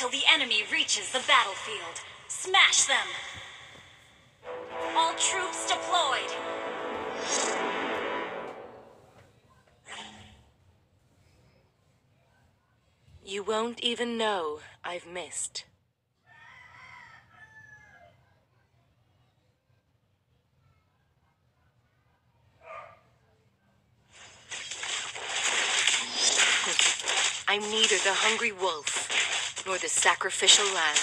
till the enemy reaches the battlefield. Smash them! All troops deployed! You won't even know I've missed. I'm neither the hungry wolf nor the sacrificial lamb.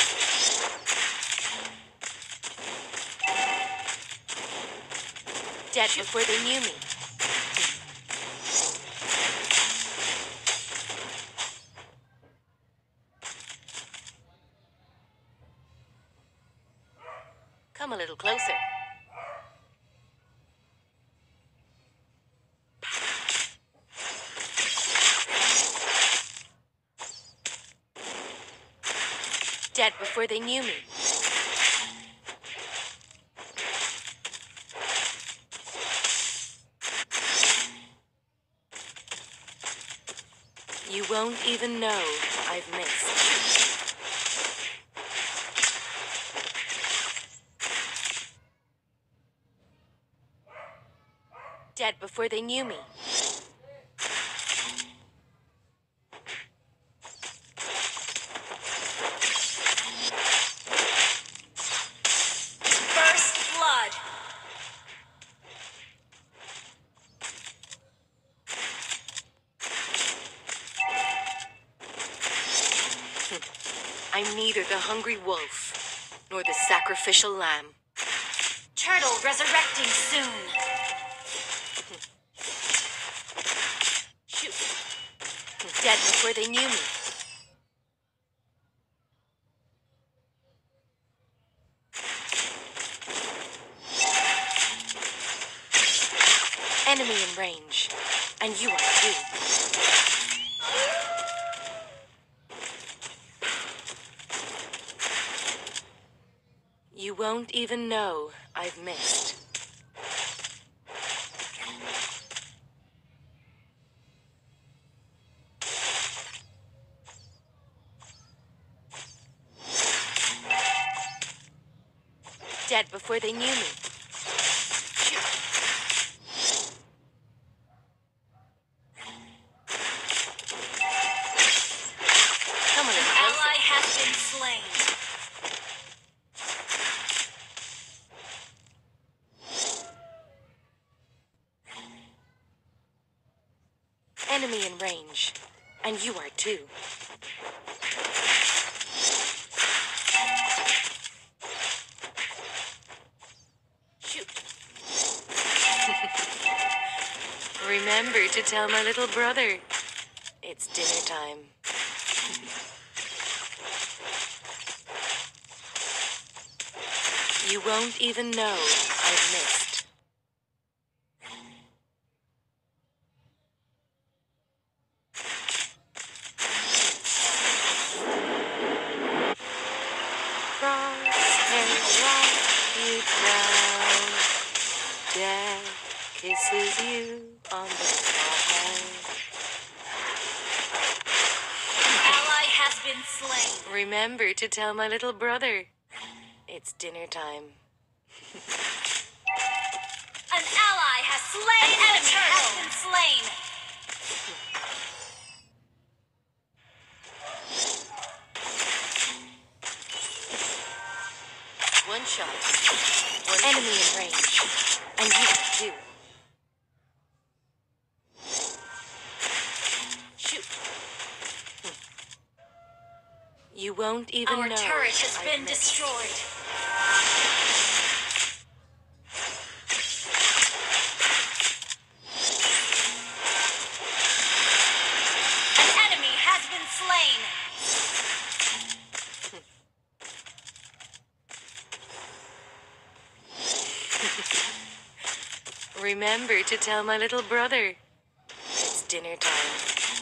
Dead before they knew me. Come a little closer. Dead before they knew me. You won't even know I've missed. Dead before they knew me. First blood! I'm neither the hungry wolf nor the sacrificial lamb. Turtle resurrecting soon! Shoot. Dead before they knew me. Enemy in range, and you are too. You won't even know I've missed. Dead before they knew me. Shoot. Come a little closer. Ally has been slain. Enemy in range, and you are too. Shoot. Remember to tell my little brother it's dinner time. You won't even know I've missed. Crosshairs walk you down. Dad kisses you on the forehead. Ally has been slain. Remember to tell my little brother it's dinner time. An ally has slain an enemy has been slain. One shot. One enemy in range. And you too. Shoot. You won't even know Our turret has I've been missed. destroyed. An enemy has been slain. Remember to tell my little brother it's dinner time.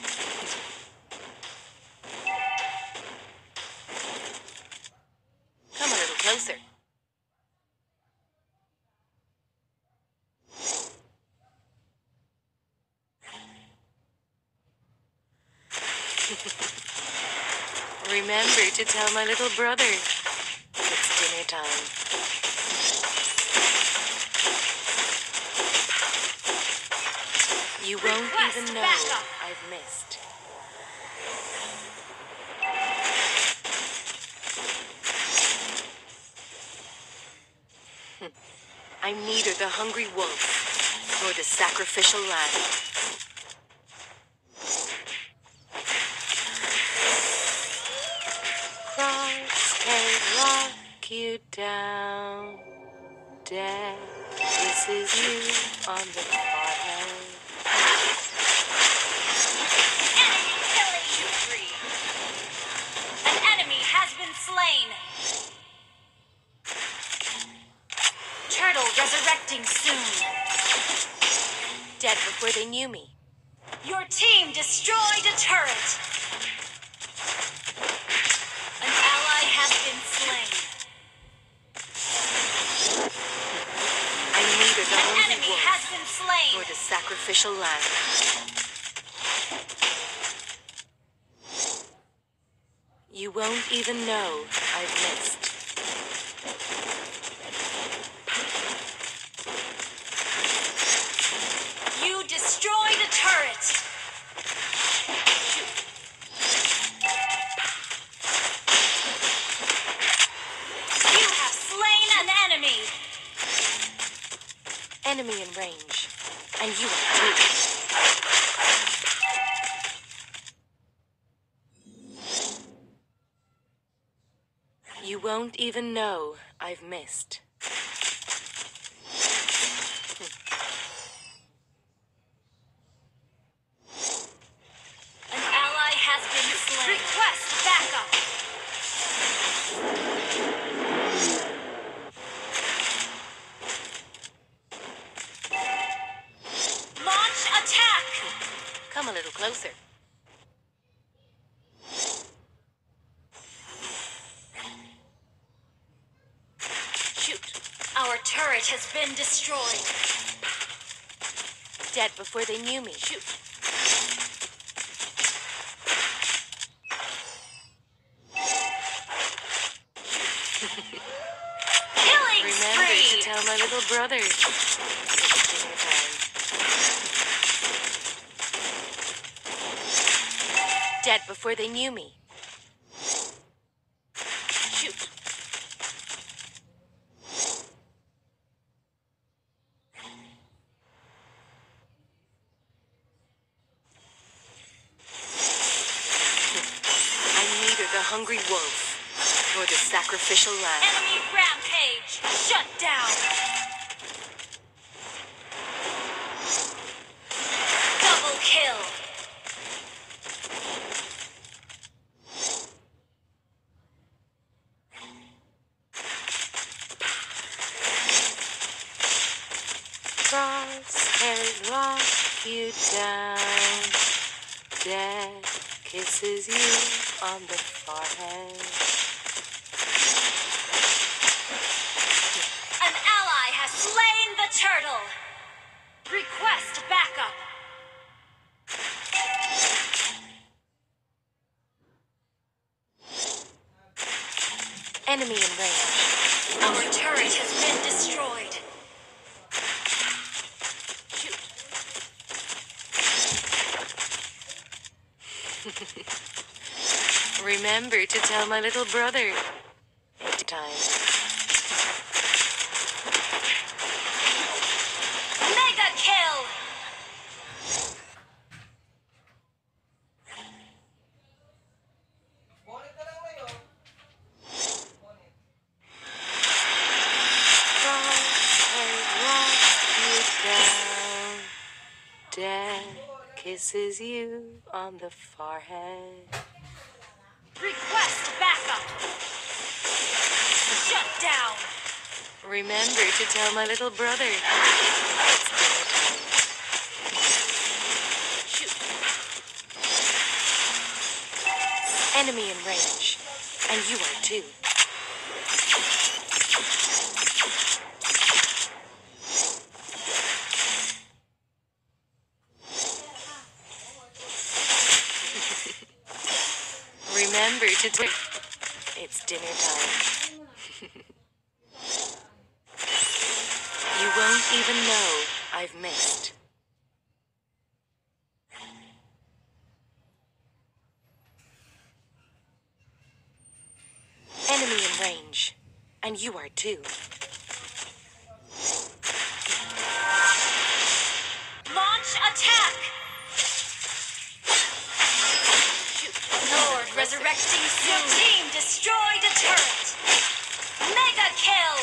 Come a little closer. Remember to tell my little brother it's dinner time. You won't Request even know backup. I've missed. I'm neither the hungry wolf nor the sacrificial lamb. Crosshair lock you down. Death kisses you on the forehead. Enemy killing spree. An enemy has been slain. Turtle resurrecting soon. Dead before they knew me. Your team destroyed a turret. An ally has been slain. I'm neither the An hungry enemy wolf has been slain. nor the sacrificial lamb. You won't even know I've missed. You destroyed a turret. You have slain an enemy. Enemy in range. And you are too. You won't even know I've missed. An ally has been slain. Request backup. Launch attack. Come a little closer. Shoot. Our turret has been destroyed. Dead before they knew me. Shoot. Killing Remember to spree. tell my little brother it's dinner time. Dead before they knew me. Shoot. I'm neither the hungry wolf nor the sacrificial lamb. Enemy rampage. Shut down. Double kill. Crosshairs lock you down. Death kisses you on the forehead. An ally has slain the turtle. Request backup. Enemy in range. Our turret has been destroyed. Shoot. Remember to tell my little brother it's time. Mega kill. Death kisses you on the forehead. Request backup. Shut down. Remember to tell my little brother it's dinner time. Shoot. Enemy in range. And you are too. Remember to it's dinner time. You won't even know I've missed. Enemy in range. And you are too. Launch attack! Lord resurrecting soon. Your team destroyed a turret. Mega kill!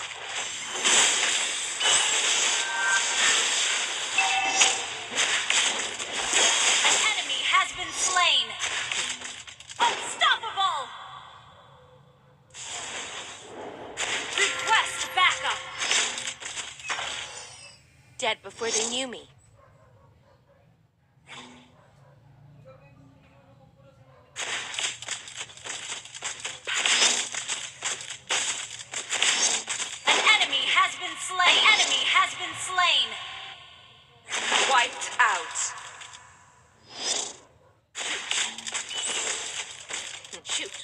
An enemy has been slain. Unstoppable! Request backup. Dead before they knew me. An enemy has been slain. Wiped out. Shoot.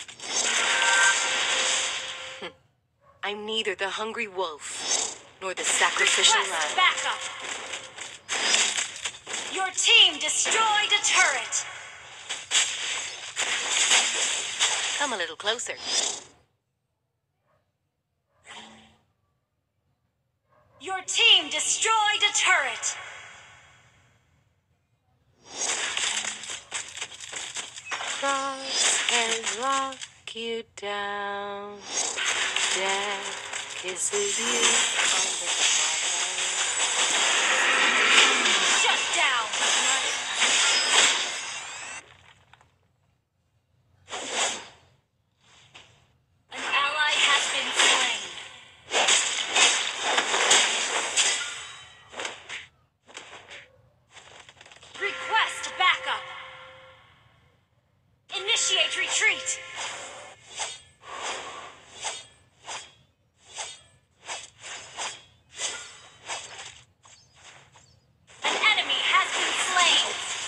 I'm neither the hungry wolf nor the sacrificial Request lamb. backup. Your team destroyed a turret. Come a little closer. Your team destroyed a turret. Crosshairs lock you down. Death kisses you on the forehead. Shut down. An ally has been slain. Request backup. Initiate retreat. An enemy has been slain.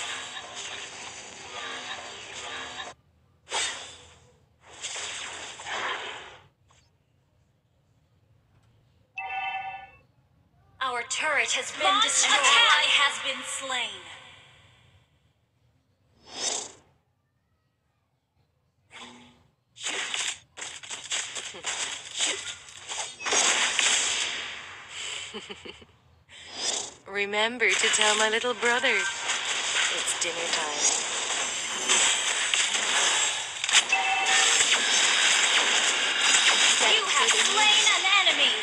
Our turret has been destroyed. An ally has been slain. Remember to tell my little brother it's dinner time. You have slain an enemy.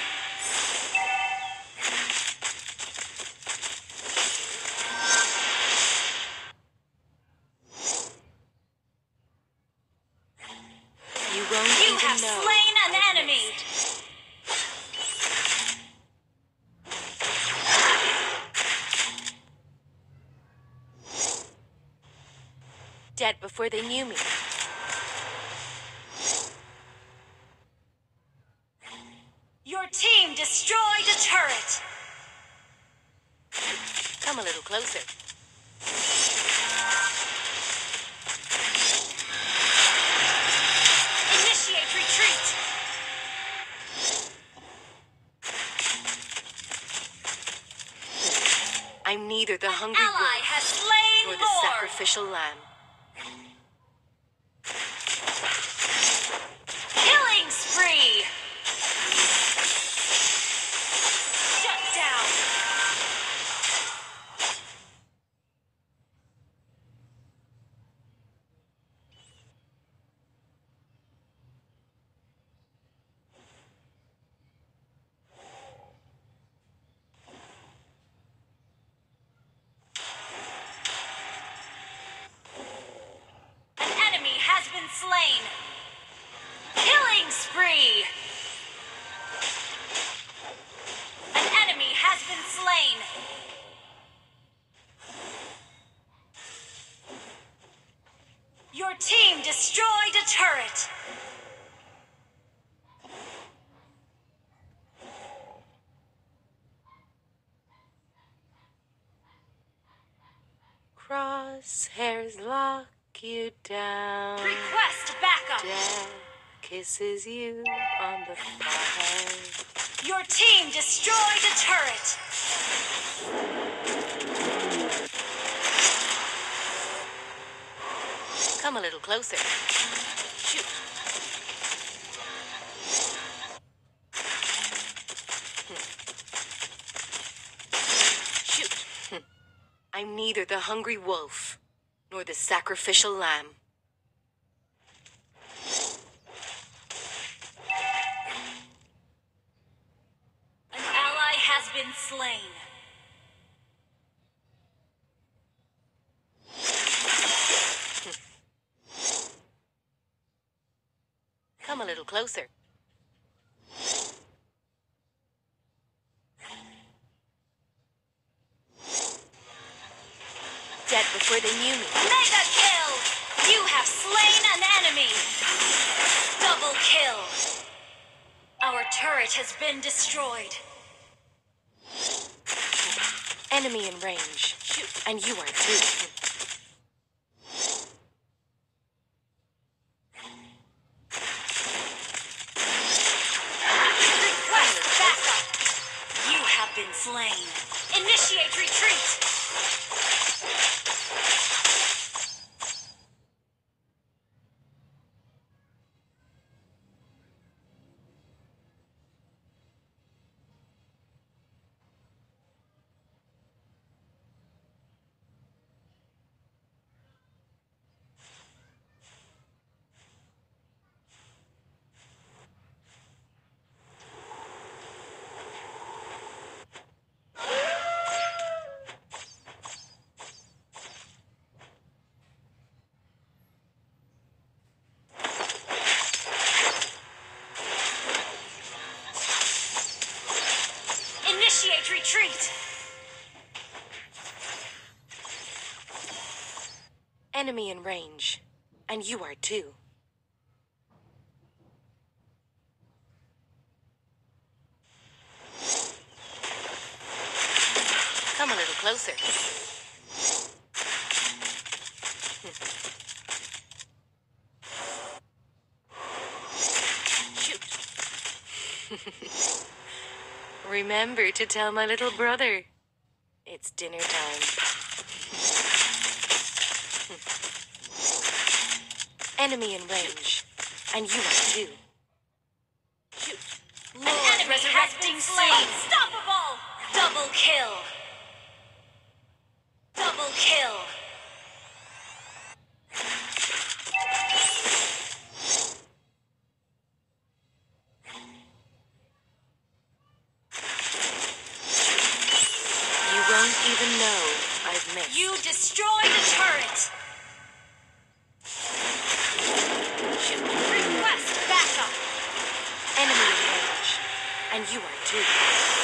You won't You even have know slain an I've enemy. missed. Dead before they knew me. Your team destroyed a turret. Come a little closer. Initiate retreat. I'm neither the hungry Ally wolf has slain nor the Lord. sacrificial lamb. Killing spree. Shut down. An enemy has been slain. Killing spree. An enemy has been slain. Your team destroyed a turret. Crosshairs lock take you down. Request backup. Death kisses you on the forehead. Your team destroyed a turret. Come a little closer. Shoot. Shoot. I'm neither the hungry wolf nor the sacrificial lamb. An ally has been slain. Come a little closer. Dead before they knew me. Mega kill! You have slain an enemy. Double kill. Our turret has been destroyed. Enemy in range. Shoot. And you are too. Request backup. You have been slain. Initiate retreat. Initiate retreat. Enemy in range. And you are too. Come a little closer. Shoot. Remember to tell my little brother. It's dinner time. Enemy in range. And you are too. Shoot. An enemy has been slain. Unstoppable. Double kill. Double kill. You won't even know I've missed. You destroyed a turret. Shoot. Request backup. Enemy in range. And you are too.